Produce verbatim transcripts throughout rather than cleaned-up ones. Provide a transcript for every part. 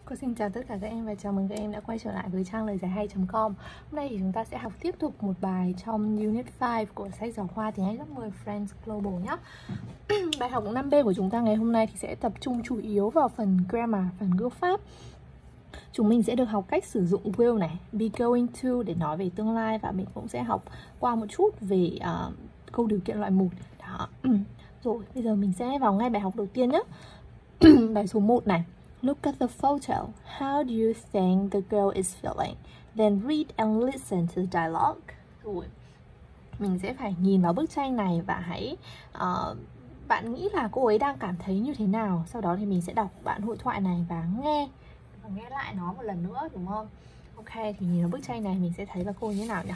Cô xin chào tất cả các em và chào mừng các em đã quay trở lại với trang lời giải hay chấm com. Hôm nay thì chúng ta sẽ học tiếp tục một bài trong Unit năm của sách giáo khoa tiếng Anh lớp mười Friends Global nhé. Bài học năm B của chúng ta ngày hôm nay thì sẽ tập trung chủ yếu vào phần grammar, phần ngữ pháp. Chúng mình sẽ được học cách sử dụng will này, be going to để nói về tương lai, và mình cũng sẽ học qua một chút về uh, câu điều kiện loại một. Đó. Rồi, bây giờ mình sẽ vào ngay bài học đầu tiên nhé. Bài số một này. Look at the photo. How do you think the girl is feeling? Then read and listen to the dialogue. Rồi. Mình sẽ phải nhìn vào bức tranh này và hãy uh, bạn nghĩ là cô ấy đang cảm thấy như thế nào. Sau đó thì mình sẽ đọc đoạn hội thoại này và nghe và nghe lại nó một lần nữa, đúng không? Ok, thì nhìn vào bức tranh này mình sẽ thấy là cô ấy như thế nào nhỉ?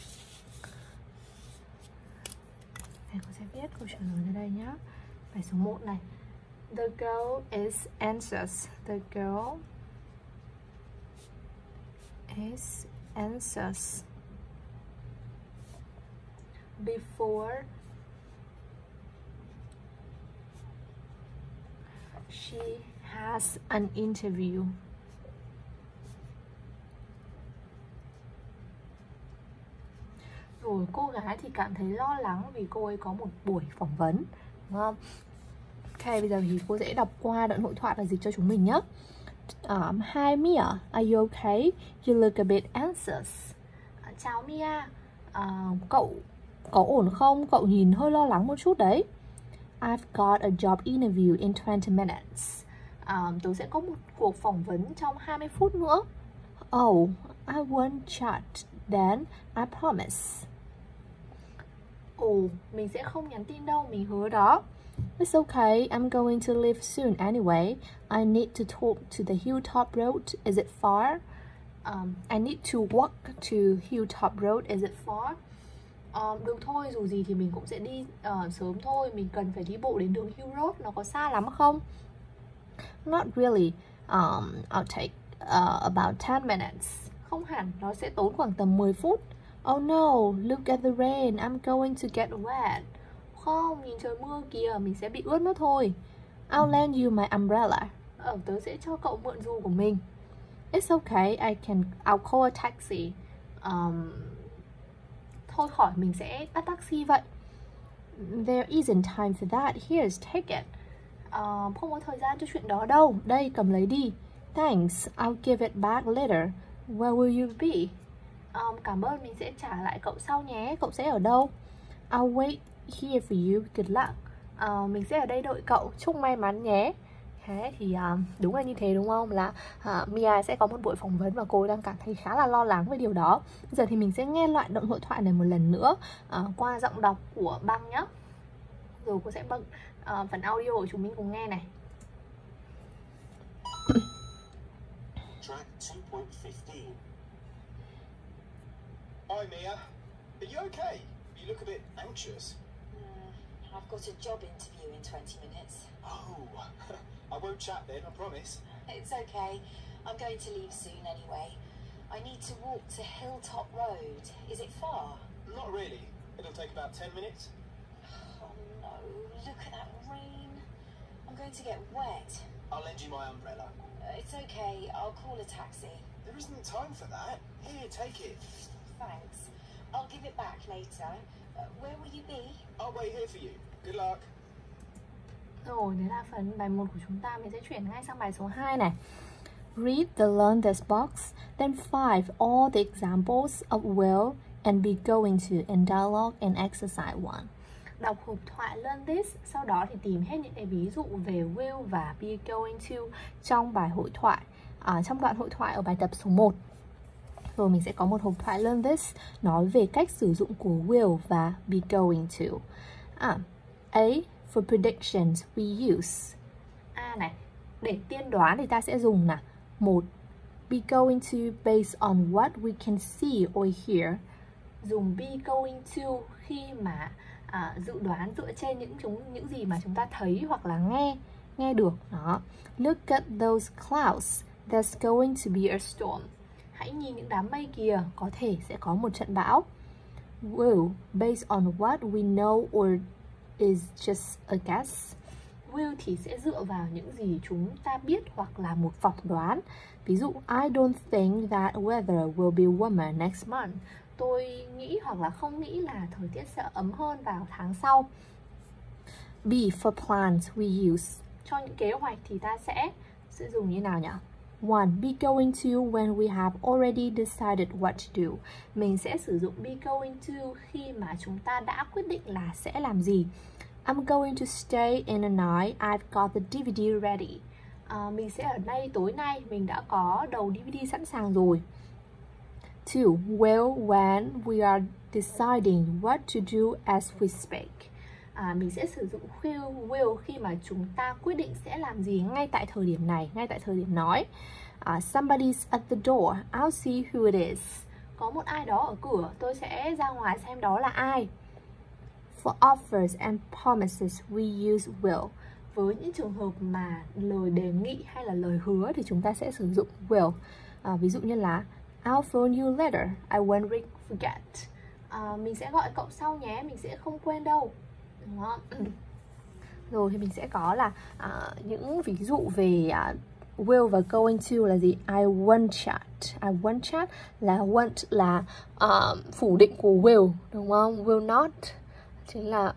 Đây, cô sẽ viết câu trả lời ra đây nhé. Bài số một này. The girl is anxious. The girl is anxious before she has an interview. Rồi, cô gái thì cảm thấy lo lắng vì cô ấy có một buổi phỏng vấn, đúng không? Ok, bây giờ thì cô sẽ đọc qua đoạn hội thoại và dịch cho chúng mình nhé. Um, Hi Mia, are you okay? You look a bit anxious. Uh, chào Mia, uh, cậu có ổn không? Cậu nhìn hơi lo lắng một chút đấy. I've got a job interview in twenty minutes. Um, tôi sẽ có một cuộc phỏng vấn trong hai mươi phút nữa. Oh, I won't chat then, I promise. Ồ, oh, mình sẽ không nhắn tin đâu, mình hứa đó. It's okay, I'm going to leave soon anyway. I need to talk to the Hilltop Road. Is it far? Um, I need to walk to Hilltop Road. Is it far? Um, được thôi, dù gì thì mình cũng sẽ đi uh, sớm thôi. Mình cần phải đi bộ đến đường Hill Road. Nó có xa lắm không? Not really. Um, I'll take uh, about ten minutes. Không hẳn, nó sẽ tốn khoảng tầm mười phút. Oh no, look at the rain. I'm going to get wet. Không, nhìn trời mưa kìa, mình sẽ bị ướt mất thôi. I'll lend you my umbrella. Ờ, tớ sẽ cho cậu mượn dù của mình. It's okay, I can, I'll call a taxi. Um, thôi khỏi, mình sẽ bắt taxi vậy. There isn't time for that. Here's, take it. Uh, không có thời gian cho chuyện đó đâu. Đây, cầm lấy đi. Thanks, I'll give it back later. Where will you be? Um, cảm ơn, mình sẽ trả lại cậu sau nhé. Cậu sẽ ở đâu? I'll wait here for you. Good luck. Uh, mình sẽ ở đây đợi cậu. Chúc may mắn nhé. Thế thì uh, đúng là như thế, đúng không? Là uh, Mia sẽ có một buổi phỏng vấn và cô ấy đang cảm thấy khá là lo lắng về điều đó. Bây giờ thì mình sẽ nghe lại đoạn hội thoại này một lần nữa uh, qua giọng đọc của Băng nhé. Rồi cô sẽ bật uh, phần audio của chúng mình cùng nghe này. Track two point fifteen. Hi Mia, are you okay? You look a bit anxious. Uh, I've got a job interview in twenty minutes. Oh, I won't chat then, I promise. It's okay. I'm going to leave soon anyway. I need to walk to Hilltop Road. Is it far? Not really. It'll take about ten minutes. Oh no, look at that rain. I'm going to get wet. I'll lend you my umbrella. Uh, it's okay. I'll call a taxi. There isn't time for that. Here, take it. Thanks. I'll give it back later. Uh, where will you be? I'll wait here for you. Good luck. Rồi, đấy là phần bài một của chúng ta. Mình sẽ chuyển ngay sang bài số hai này. Read the learn this box, then five all the examples of will and be going to in dialogue and exercise one. Đọc hộp thoại learn this, sau đó thì tìm hết những cái ví dụ về will và be going to trong bài hội thoại, à, trong đoạn hội thoại ở bài tập số một. Rồi mình sẽ có một hộp thoại learn this nói về cách sử dụng của will và be going to. À, A for predictions we use. A này, để tiên đoán thì ta sẽ dùng là một, be going to based on what we can see or hear. Dùng be going to khi mà à, dự đoán dựa trên những chúng những gì mà chúng ta thấy hoặc là nghe nghe được. Đó. Look at those clouds. There's going to be a storm. Hãy nhìn những đám mây kìa, có thể sẽ có một trận bão. Will based on what we know or is just a guess. will thì sẽ dựa vào những gì chúng ta biết hoặc là một phỏng đoán. Ví dụ, I don't think that weather will be warmer next month. Tôi nghĩ hoặc là không nghĩ là thời tiết sẽ ấm hơn vào tháng sau. B, for plans we use. Cho những kế hoạch thì ta sẽ sẽ dùng như nào nhỉ? One, be going to when we have already decided what to do. Mình sẽ sử dụng be going to khi mà chúng ta đã quyết định là sẽ làm gì. I'm going to stay in a night. I've got the đê vê đê ready. À, mình sẽ ở đây tối nay, mình đã có đầu đê vê đê sẵn sàng rồi. Two, will when we are deciding what to do as we speak. À, mình sẽ sử dụng will, will khi mà chúng ta quyết định sẽ làm gì ngay tại thời điểm này, ngay tại thời điểm nói. uh, Somebody's at the door, I'll see who it is. Có một ai đó ở cửa, tôi sẽ ra ngoài xem đó là ai. For offers and promises we use will. Với những trường hợp mà lời đề nghị hay là lời hứa thì chúng ta sẽ sử dụng will. uh, Ví dụ như là I'll phone you later, I won't forget. uh, Mình sẽ gọi cậu sau nhé, mình sẽ không quên đâu. Đúng không? Rồi thì mình sẽ có là uh, những ví dụ về uh, will và going to là gì? I won't chat. I won't chat là want là uh, phủ định của will, đúng không? Will not chính là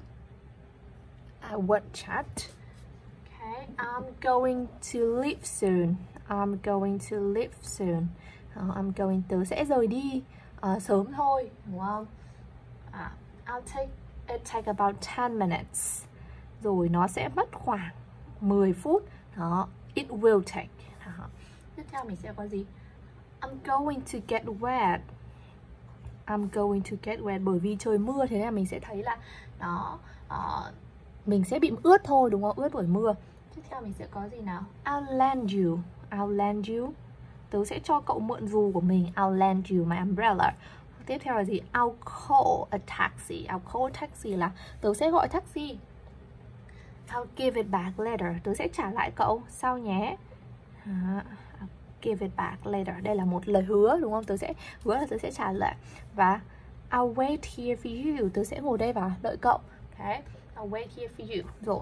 I won't chat. Okay. I'm going to leave soon. I'm going to leave soon. Uh, I'm going to sẽ rời đi uh, sớm thôi, đúng không? Uh, I'll take It take about ten minutes. Rồi nó sẽ mất khoảng mười phút. Đó, it will take. Đó. Tiếp theo mình sẽ có gì? I'm going to get wet. I'm going to get wet. Bởi vì trời mưa thế nên mình sẽ thấy là nó uh, mình sẽ bị ướt thôi, đúng không? Ướt bởi mưa. Tiếp theo mình sẽ có gì nào? I'll lend you. I'll lend you. Tớ sẽ cho cậu mượn dù của mình. I'll lend you my umbrella. Tiếp theo là gì? I'll call a taxi. I'll call a taxi là tớ sẽ gọi taxi. I'll give it back later. Tớ sẽ trả lại cậu sau nhé. I'll give it back later. Đây là một lời hứa, đúng không? Tớ sẽ hứa là tớ sẽ trả lại. Và I'll wait here for you. Tớ sẽ ngồi đây và đợi cậu. Okay. I'll wait here for you. Rồi.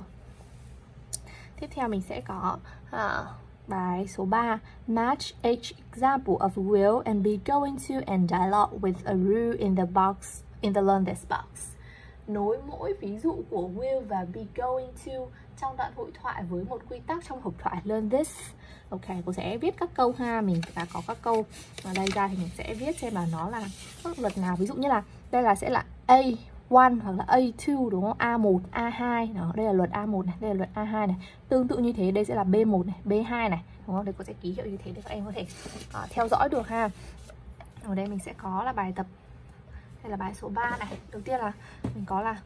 Tiếp theo mình sẽ có uh, bài số ba. Match each example of will and be going to and dialogue with a rule in the box in the learn this box. Nối mỗi ví dụ của will và be going to trong đoạn hội thoại với một quy tắc trong hộp thoại learn this. Ok, cô sẽ viết các câu ha, mình đã có các câu ở đây ra thì mình sẽ viết xem là nó là các luật nào. Ví dụ như là đây là sẽ là A một hoặc là A hai, đúng không? A một, A hai. Đó, đây là luật A một này, đây là luật A hai này. Tương tự như thế đây sẽ là B một này, B hai này, đúng không? Đây cô sẽ ký hiệu như thế để các em có thể uh, theo dõi được ha. Ở đây mình sẽ có là bài tập. Đây là bài số ba này. Đầu tiên là mình có là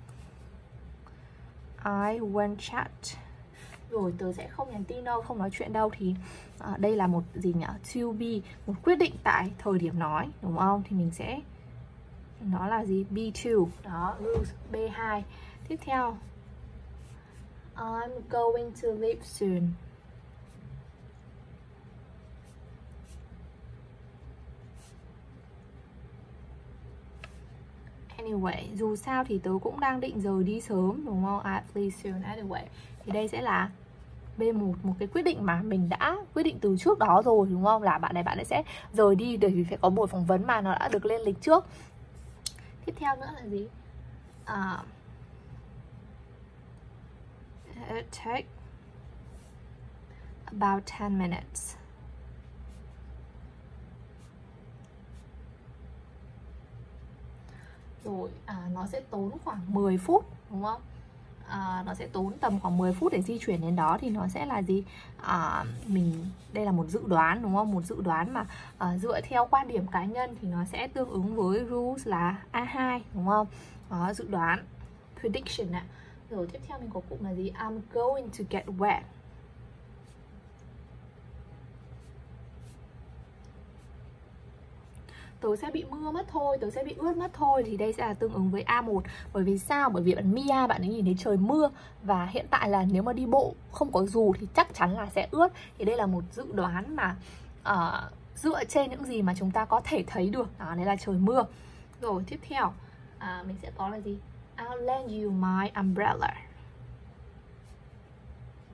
I won't chat. Rồi tớ sẽ không nhắn tin đâu, không nói chuyện đâu. Thì uh, đây là một gì nhỉ? To be, một quyết định tại thời điểm nói, đúng không? Thì mình sẽ nó là gì? B hai. Đó, rules B hai. Tiếp theo I'm going to leave soon. Anyway, dù sao thì tớ cũng đang định rời đi sớm, đúng không? I leave soon anyway. Thì đây sẽ là B một, một cái quyết định mà mình đã quyết định từ trước đó rồi, đúng không? Là bạn này bạn ấy sẽ rời đi bởi vì phải có buổi phỏng vấn mà nó đã được lên lịch trước. Tiếp theo nữa là gì? Uh, it take about ten minutes. Rồi à, nó sẽ tốn khoảng mười phút, đúng không? À, nó sẽ tốn tầm khoảng mười phút để di chuyển đến đó. Thì nó sẽ là gì? À, mình đây là một dự đoán, đúng không? Một dự đoán mà à, dựa theo quan điểm cá nhân thì nó sẽ tương ứng với rules là A hai, đúng không? Đó, dự đoán, prediction ạ. Rồi tiếp theo mình có cụm là gì? I'm going to get wet. Tớ sẽ bị mưa mất thôi, tớ sẽ bị ướt mất thôi. Thì đây sẽ là tương ứng với A một. Bởi vì sao? Bởi vì bạn Mia, bạn ấy nhìn thấy trời mưa. Và hiện tại là nếu mà đi bộ không có dù thì chắc chắn là sẽ ướt. Thì đây là một dự đoán mà uh, dựa trên những gì mà chúng ta có thể thấy được. Đó, đấy là trời mưa. Rồi tiếp theo uh, mình sẽ có là gì? I'll lend you my umbrella.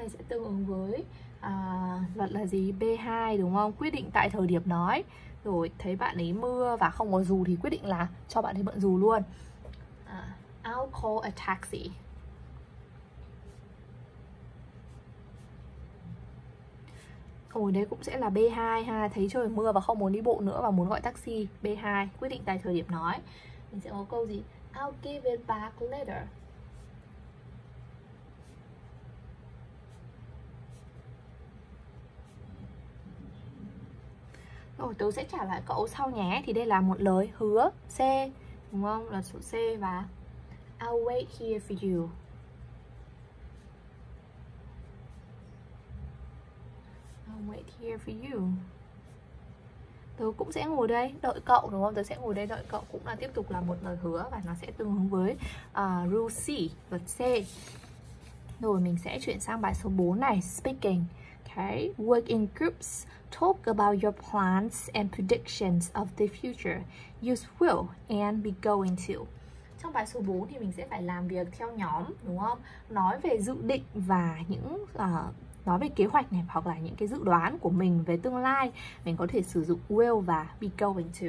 này sẽ tương ứng với à, luật là gì? B hai đúng không? Quyết định tại thời điểm nói. Rồi thấy bạn ấy mưa và không có dù thì quyết định là cho bạn ấy mượn dù luôn. à, I'll call a taxi. Ôi đấy cũng sẽ là B hai ha. Thấy trời mưa và không muốn đi bộ nữa và muốn gọi taxi. B hai, quyết định tại thời điểm nói. Mình sẽ có câu gì? I'll give it back later. Rồi tớ sẽ trả lại cậu sau nhé. Thì đây là một lời hứa C, đúng không? Là số C. Và I'll wait here for you. I'll wait here for you. Tớ cũng sẽ ngồi đây đợi cậu, đúng không? Tớ sẽ ngồi đây đợi cậu cũng là tiếp tục là một lời hứa và nó sẽ tương ứng với uh, rule C, luật C. Rồi mình sẽ chuyển sang bài số bốn này, speaking. Okay, work in groups. Talk about your plans and predictions of the future. Use will and be going to. Trong bài số bốn thì mình sẽ phải làm việc theo nhóm, đúng không? Nói về dự định và những uh, nói về kế hoạch này, hoặc là những cái dự đoán của mình về tương lai. Mình có thể sử dụng will và be going to.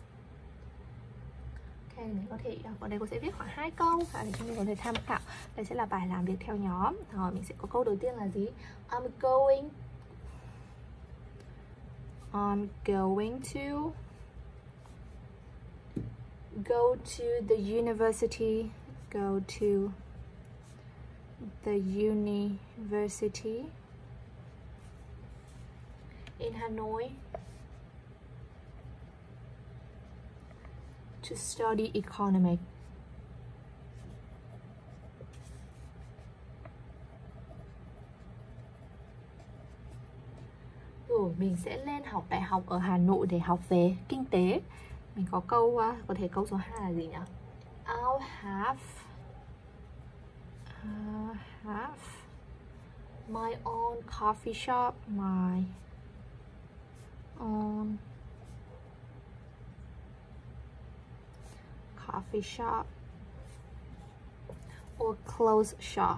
Ok, mình có thể ở đây cô sẽ viết khoảng hai câu để cho mình có thể tham khảo. Đây sẽ là bài làm việc theo nhóm. Rồi mình sẽ có câu đầu tiên là gì? I'm going I'm going to go to the university. Go to the university in Hanoi to study economics. Rồi mình sẽ lên học đại học ở Hà Nội để học về kinh tế. Mình có câu có thể câu số hai là gì nhỉ? I'll have uh, have my own coffee shop, my own coffee shop or clothes shop.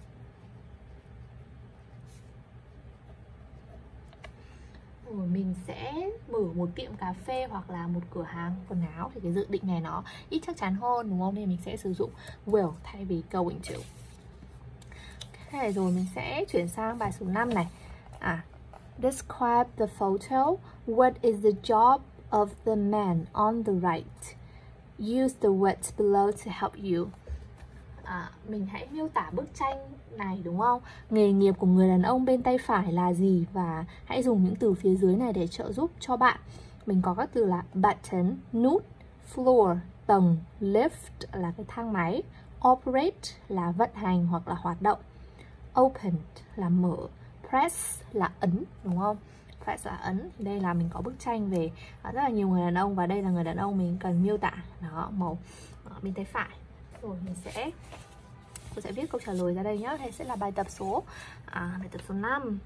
Rồi mình sẽ mở một tiệm cà phê hoặc là một cửa hàng quần áo. Thì cái dự định này nó ít chắc chắn hơn, đúng không? Nên mình sẽ sử dụng will thay vì going to. Ok, rồi mình sẽ chuyển sang bài số năm này. À, describe the photo. What is the job of the man on the right? Use the words below to help you. À, mình hãy miêu tả bức tranh này, đúng không? Nghề nghiệp của người đàn ông bên tay phải là gì? Và hãy dùng những từ phía dưới này để trợ giúp cho bạn. Mình có các từ là button, nút, floor, tầng, lift là cái thang máy, operate là vận hành hoặc là hoạt động, open là mở, press là ấn, đúng không? Press là ấn. Đây là mình có bức tranh về rất là nhiều người đàn ông và đây là người đàn ông mình cần miêu tả. Đó, màu bên tay phải. Rồi mình sẽ tôi sẽ viết câu trả lời ra đây nhé. Đây sẽ là bài tập số à, bài tập số năm.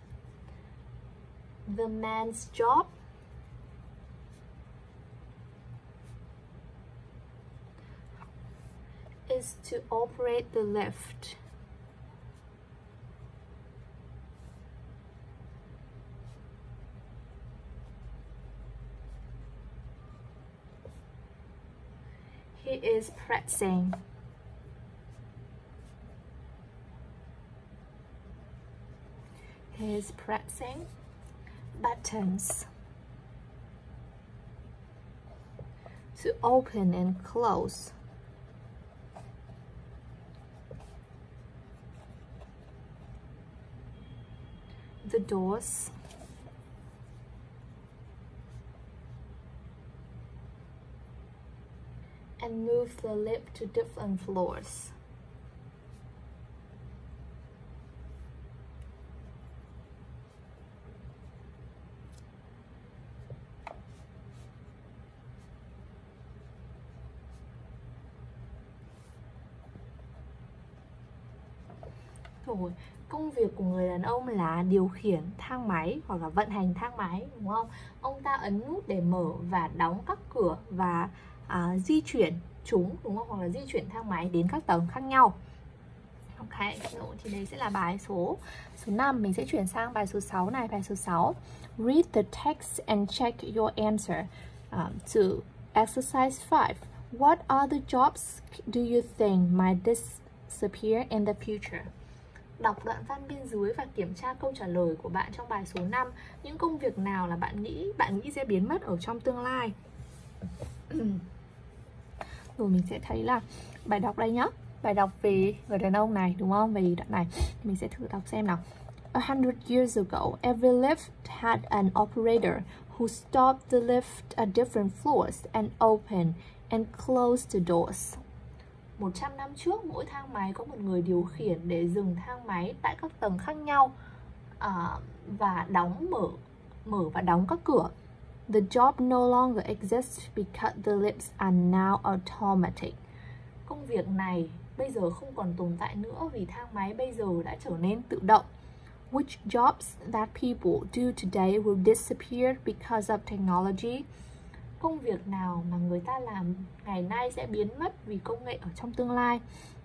The man's job is to operate the lift. He is pressing. He is pressing buttons to open and close the doors and move the lift to different floors. Rồi, công việc của người đàn ông là điều khiển thang máy hoặc là vận hành thang máy, đúng không? Ông ta ấn nút để mở và đóng các cửa và à, di chuyển chúng, đúng không? Hoặc là di chuyển thang máy đến các tầng khác nhau. Ok, rồi thì đấy sẽ là bài số số năm. Mình sẽ chuyển sang bài số sáu này. Bài số sáu. Read the text and check your answer. Um, to exercise five. What other jobs do you think might disappear in the future? Đọc đoạn văn bên dưới và kiểm tra câu trả lời của bạn trong bài số năm. Những công việc nào là bạn nghĩ bạn nghĩ sẽ biến mất ở trong tương lai? Rồi mình sẽ thấy là bài đọc đây nhá. Bài đọc về người đàn ông này, đúng không? Về đoạn này mình sẽ thử đọc xem nào. A hundred years ago, every lift had an operator who stopped the lift at different floors and opened and closed the doors. một trăm năm trước, mỗi thang máy có một người điều khiển để dừng thang máy tại các tầng khác nhau uh, và đóng mở mở và đóng các cửa. The job no longer exists because the lifts are now automatic. Công việc này bây giờ không còn tồn tại nữa vì thang máy bây giờ đã trở nên tự động. Which jobs that people do today will disappear because of technology? Công việc nào mà người ta làm ngày nay sẽ biến mất vì công nghệ ở trong tương lai?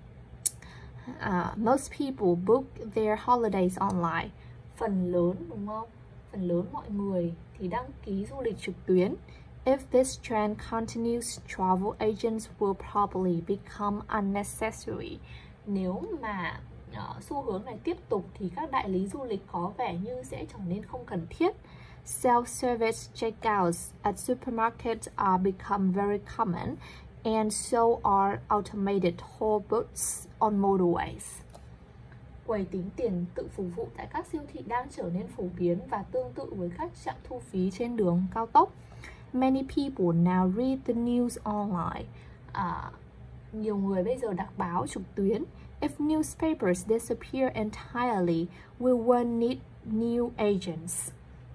Uh, most people book their holidays online. Phần lớn, đúng không? Phần lớn mọi người thì đăng ký du lịch trực tuyến. If this trend continues, travel agents will probably become unnecessary. Nếu mà uh, xu hướng này tiếp tục thì các đại lý du lịch có vẻ như sẽ trở nên không cần thiết. Self-service checkouts at supermarkets are become very common, and so are automated toll booths on motorways. Quầy tính tiền tự phục vụ tại các siêu thị đang trở nên phổ biến và tương tự với các trạm thu phí trên đường cao tốc. Many people now read the news online. À, nhiều người bây giờ đọc báo trực tuyến. If newspapers disappear entirely, we will need new agents.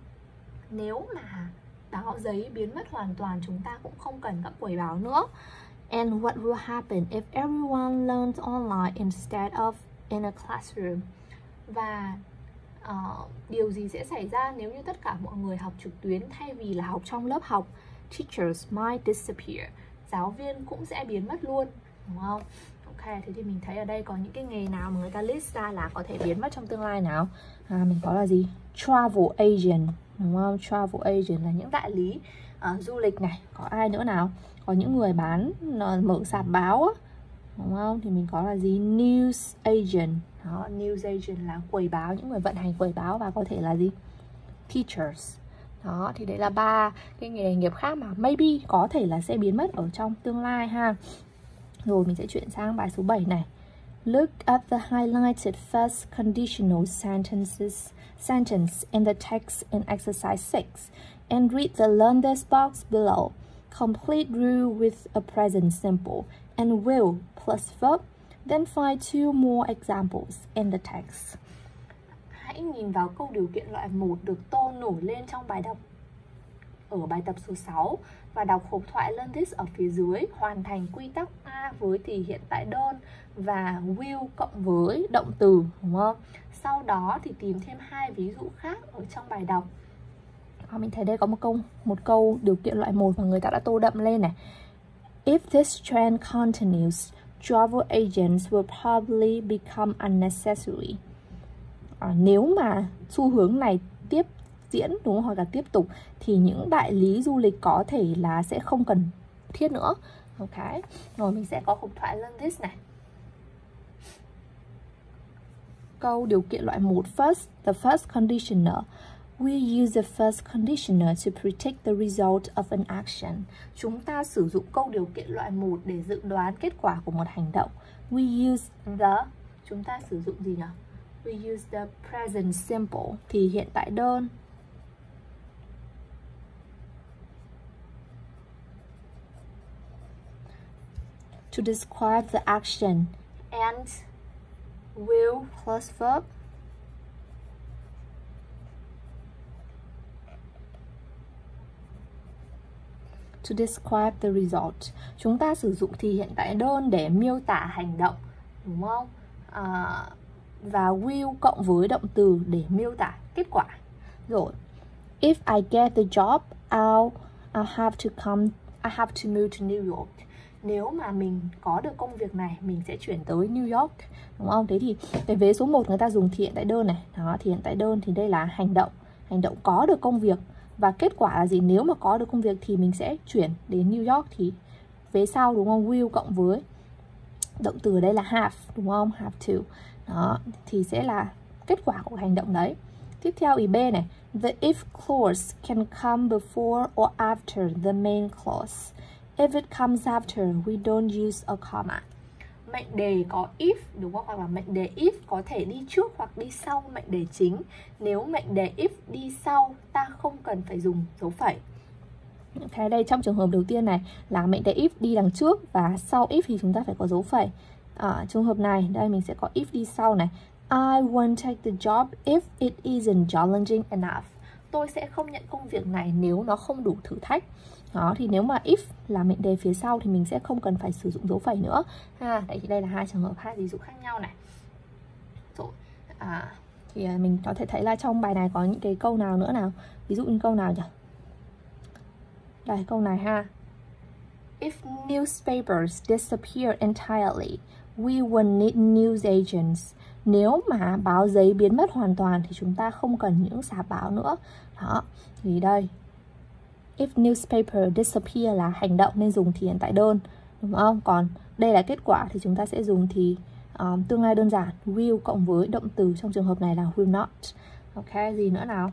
Nếu mà báo giấy biến mất hoàn toàn, chúng ta cũng không cần các quầy báo nữa. And what will happen if everyone learns online instead of in a classroom? Và uh, điều gì sẽ xảy ra nếu như tất cả mọi người học trực tuyến thay vì là học trong lớp học? Teachers might disappear. Giáo viên cũng sẽ biến mất luôn, đúng không? Ok, thế thì mình thấy ở đây có những cái nghề nào mà người ta list ra là có thể biến mất trong tương lai nào? À, mình có là gì? Travel agent, đúng không? Travel agent là những đại lý uh, du lịch này. Có ai nữa nào? Có những người bán uh, mở sạp báo á, đúng không? Thì mình có là gì? News agent. Đó, news agent là quầy báo, những người vận hành quầy báo. Và có thể là gì? Teachers. Đó, thì đấy là ba cái nghề nghiệp khác mà maybe có thể là sẽ biến mất ở trong tương lai ha. Rồi mình sẽ chuyển sang bài số bảy này. Look at the highlighted first conditional sentences sentence in the text in exercise six and read the learn this box below. Complete rule with a present simple and will plus verb. Then find two more examples in the text. Hãy nhìn vào câu điều kiện loại một được tô nổi lên trong bài đọc ở bài tập số sáu và đọc hộp thoại Learn This ở phía dưới. Hoàn thành quy tắc A với thì hiện tại đơn và will cộng với động từ, đúng không? Sau đó thì tìm thêm hai ví dụ khác ở trong bài đọc. À, mình thấy đây có một câu một câu điều kiện loại một và người ta đã tô đậm lên này. If this trend continues, travel agents will probably become unnecessary. À, nếu mà xu hướng này tiếp diễn, đúng không? Hoặc là tiếp tục thì những đại lý du lịch có thể là sẽ không cần thiết nữa. Ok. Rồi mình sẽ có hộp thoại Learn This này. Câu điều kiện loại một. First, the first conditioner. We use the first conditioner to predict the result of an action. Chúng ta sử dụng câu điều kiện loại một để dự đoán kết quả của một hành động. We use the, chúng ta sử dụng gì nhỉ? We use the present simple thì hiện tại đơn. To describe the action and will plus verb. To describe the result. Chúng ta sử dụng thì hiện tại đơn để miêu tả hành động, đúng không? À, và will cộng với động từ để miêu tả kết quả. Rồi, if I get the job, I'll, I'll have to come, I have to move to New York. nếu mà mình có được công việc này mình sẽ chuyển tới New York, đúng không? Thế thì cái vế số một người ta dùng thì hiện tại đơn này. Đó, thì hiện tại đơn thì đây là hành động. Hành động có được công việc. Và kết quả là gì? Nếu mà có được công việc thì mình sẽ chuyển đến New York, thì vế sau đúng không? Will cộng với động từ ở đây là have, đúng không? Have to. Đó, thì sẽ là kết quả của hành động đấy. Tiếp theo ý B này. The if clause can come before or after the main clause. If it comes after, we don't use a comma. Mệnh đề có if, đúng không? Hoặc là mệnh đề if có thể đi trước hoặc đi sau mệnh đề chính. Nếu mệnh đề if đi sau, ta không cần phải dùng dấu phẩy. Thế đây trong trường hợp đầu tiên này là mệnh đề if đi đằng trước và sau if thì chúng ta phải có dấu phẩy. Ở trường hợp này, đây mình sẽ có if đi sau này. I won't take the job if it isn't challenging enough. Tôi sẽ không nhận công việc này nếu nó không đủ thử thách. Đó, thì nếu mà if là mệnh đề phía sau thì mình sẽ không cần phải sử dụng dấu phẩy nữa. Ha, đấy thì đây là hai trường hợp, hai ví dụ khác nhau này. Rồi, à, thì mình có thể thấy là trong bài này có những cái câu nào nữa nào. Ví dụ như câu nào nhỉ? Đây, câu này ha. If newspapers disappear entirely, we will need news agents. Nếu mà báo giấy biến mất hoàn toàn thì chúng ta không cần những sạp báo nữa. Đó, thì đây. If newspaper disappear là hành động nên dùng thì hiện tại đơn, đúng không? Còn đây là kết quả thì chúng ta sẽ dùng thì um, tương lai đơn giản. Will cộng với động từ trong trường hợp này là will not. Ok, gì nữa nào?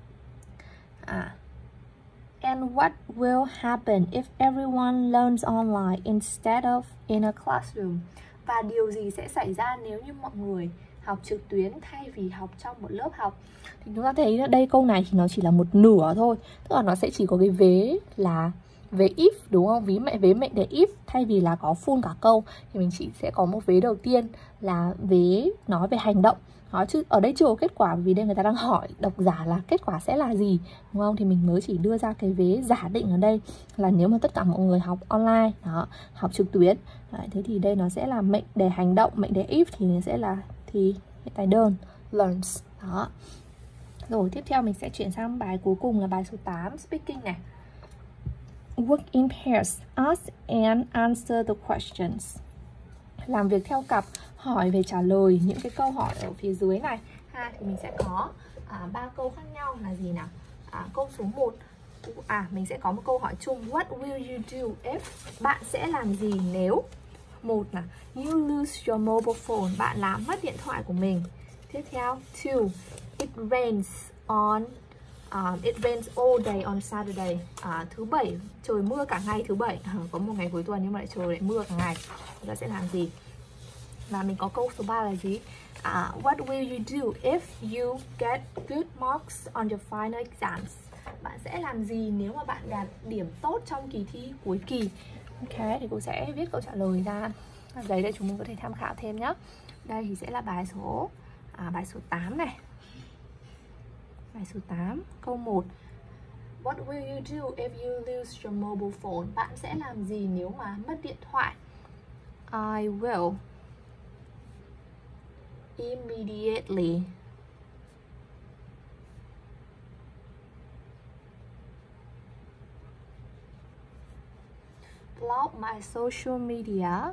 À. And what will happen if everyone learns online instead of in a classroom? Và điều gì sẽ xảy ra nếu như mọi người học trực tuyến thay vì học trong một lớp học? Thì chúng ta thấy đây câu này thì nó chỉ là một nửa thôi. Tức là nó sẽ chỉ có cái vế là vế if, đúng không? Ví mệnh vế mệnh đề if thay vì là có full cả câu thì mình chỉ sẽ có một vế đầu tiên là vế nói về hành động. Đó, chứ ở đây chưa có kết quả vì đây người ta đang hỏi độc giả là kết quả sẽ là gì, đúng không? Thì mình mới chỉ đưa ra cái vế giả định ở đây là nếu mà tất cả mọi người học online, đó, học trực tuyến. Đấy, thế thì đây nó sẽ là mệnh đề hành động, mệnh đề if thì nó sẽ là thì hiện tại đơn learns. Đó. Rồi tiếp theo mình sẽ chuyển sang bài cuối cùng là bài số tám, speaking này. Work in pairs, ask and answer the questions. Làm việc theo cặp, hỏi về trả lời những cái câu hỏi ở phía dưới này ha, thì mình sẽ có ba à, câu khác nhau là gì nào? À, câu số một, à mình sẽ có một câu hỏi chung. What will you do if? Bạn sẽ làm gì nếu? Một là you lose your mobile phone, bạn làm mất điện thoại của mình. Tiếp theo, two, it rains on uh, it rains all day on Saturday. Uh, thứ bảy trời mưa cả ngày thứ bảy. Uh, có một ngày cuối tuần nhưng mà lại trời lại mưa cả ngày. Chúng ta sẽ làm gì? Và mình có câu số ba là gì? Uh, what will you do if you get good marks on your final exams? Bạn sẽ làm gì nếu mà bạn đạt điểm tốt trong kỳ thi cuối kỳ? Ok, thì cô sẽ viết câu trả lời ra giấy để chúng mình có thể tham khảo thêm nhé. Đây thì sẽ là bài số à, bài số tám này. Bài số tám, câu một. What will you do if you lose your mobile phone? Bạn sẽ làm gì nếu mà mất điện thoại? I will immediately block my social media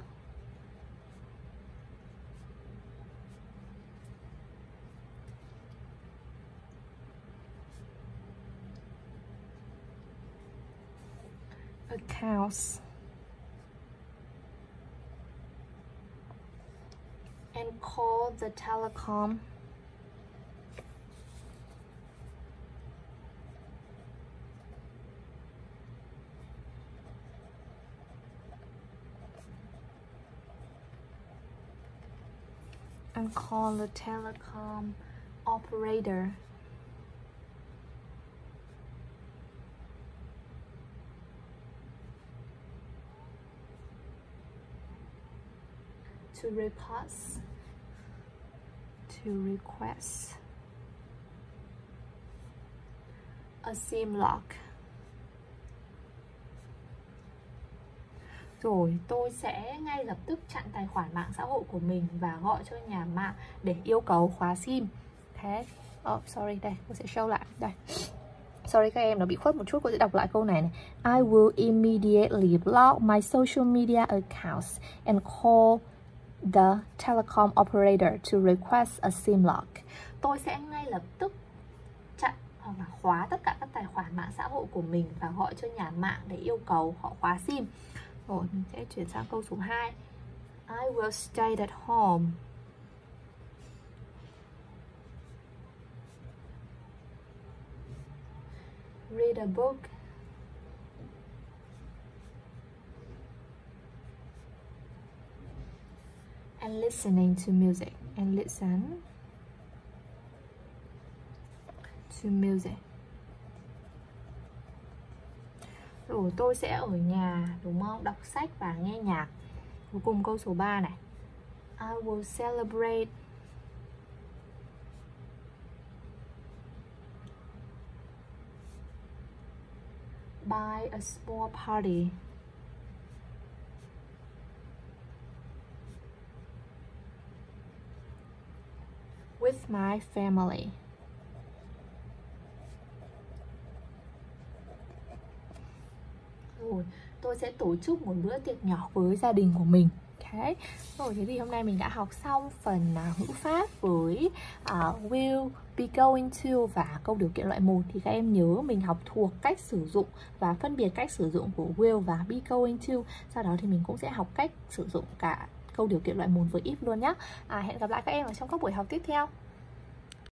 accounts and call the telecom and call the telecom operator to request to request a SIM lock. Rồi tôi sẽ ngay lập tức chặn tài khoản mạng xã hội của mình và gọi cho nhà mạng để yêu cầu khóa sim. Thế, oh sorry, đây, tôi sẽ show lại đây. Sorry các em, nó bị khuất một chút, cô sẽ đọc lại câu này này. I will immediately block my social media accounts and call the telecom operator to request a SIM lock. Tôi sẽ ngay lập tức chặn hoặc là khóa tất cả các tài khoản mạng xã hội của mình và gọi cho nhà mạng để yêu cầu họ khóa SIM. Rồi, mình sẽ chuyển sang câu số hai. I will stay at home. Read a book. And listening to music. And listen to music. Rồi tôi sẽ ở nhà, đúng không? Đọc sách và nghe nhạc. Cuối cùng câu số ba này. I will celebrate by a small party. With my family. Rồi, tôi sẽ tổ chức một bữa tiệc nhỏ với gia đình của mình. Okay. Rồi, thế thì hôm nay mình đã học xong phần uh, ngữ pháp với uh, will, be going to và câu điều kiện loại một. Thì các em nhớ mình học thuộc cách sử dụng và phân biệt cách sử dụng của will và be going to. Sau đó thì mình cũng sẽ học cách sử dụng cả câu điều kiện loại một với if luôn nhé. À, hẹn gặp lại các em ở trong các buổi học tiếp theo.